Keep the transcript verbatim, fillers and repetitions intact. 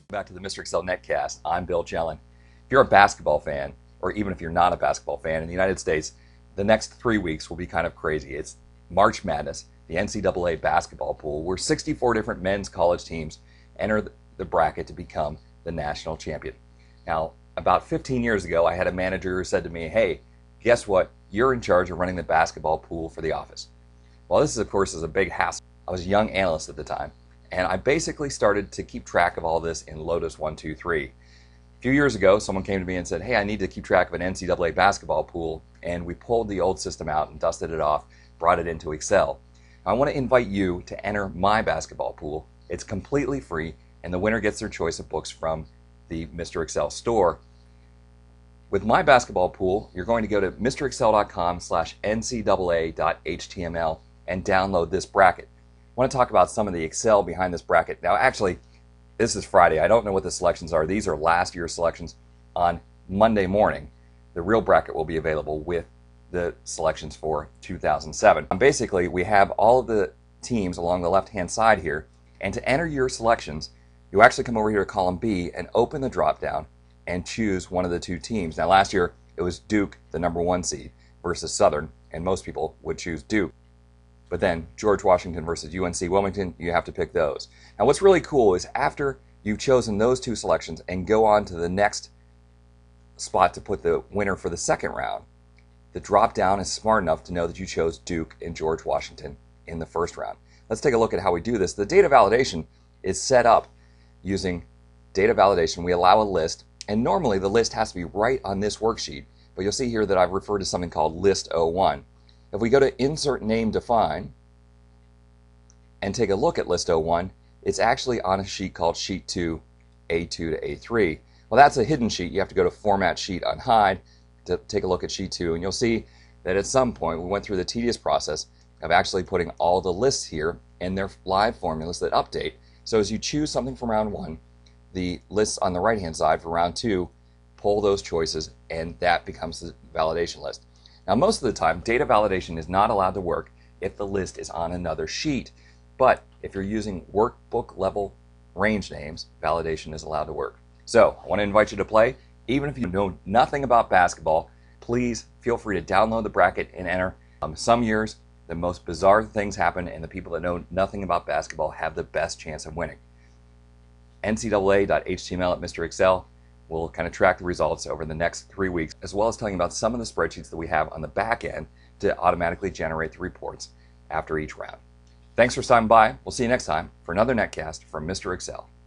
Back to the Mister Excel netcast. I'm Bill Jelen. If you're a basketball fan, or even if you're not a basketball fan in the United States, the next three weeks will be kind of crazy. It's March Madness, the N C double A basketball pool, where sixty-four different men's college teams enter the bracket to become the national champion. Now, about fifteen years ago, I had a manager who said to me, hey, guess what? You're in charge of running the basketball pool for the office. Well, this, is, of course, is a big hassle. I was a young analyst at the time, and I basically started to keep track of all this in Lotus one two three. A few years ago, someone came to me and said, hey, I need to keep track of an N C double A basketball pool, and we pulled the old system out and dusted it off, brought it into Excel. I want to invite you to enter my basketball pool. It's completely free, and the winner gets their choice of books from the Mister Excel store. With my basketball pool, you're going to go to Mr Excel dot com slash N C double A dot H T M L and download this bracket. I want to talk about some of the Excel behind this bracket. Now, actually, this is Friday. I don't know what the selections are. These are last year's selections. On Monday morning, the real bracket will be available with the selections for two thousand seven. And basically, we have all of the teams along the left-hand side here, and to enter your selections, you actually come over here to column B and open the drop-down and choose one of the two teams. Now, last year, it was Duke, the number one seed, versus Southern, and most people would choose Duke. But then George Washington versus U N C Wilmington, you have to pick those. Now, what's really cool is after you've chosen those two selections and go on to the next spot to put the winner for the second round, the drop down is smart enough to know that you chose Duke and George Washington in the first round. Let's take a look at how we do this. The data validation is set up using data validation. We allow a list, and normally the list has to be right on this worksheet, but you'll see here that I've referred to something called list oh one. If we go to Insert Name Define and take a look at list oh one, it's actually on a sheet called Sheet two, A two to A three. Well, that's a hidden sheet. You have to go to Format Sheet Unhide to take a look at Sheet two, and you'll see that at some point we went through the tedious process of actually putting all the lists here and their live formulas that update. So as you choose something from round one, the lists on the right-hand side for round two pull those choices, and that becomes the validation list. Now, most of the time, data validation is not allowed to work if the list is on another sheet. But if you're using workbook level range names, validation is allowed to work. So I want to invite you to play. Even if you know nothing about basketball, please feel free to download the bracket and enter. Um, some years, the most bizarre things happen, and the people that know nothing about basketball have the best chance of winning. N C double A dot H T M L at Mister Excel. We'll kind of track the results over the next three weeks, as well as telling you about some of the spreadsheets that we have on the back end to automatically generate the reports after each round. Thanks for stopping by. We'll see you next time for another netcast from Mister Excel.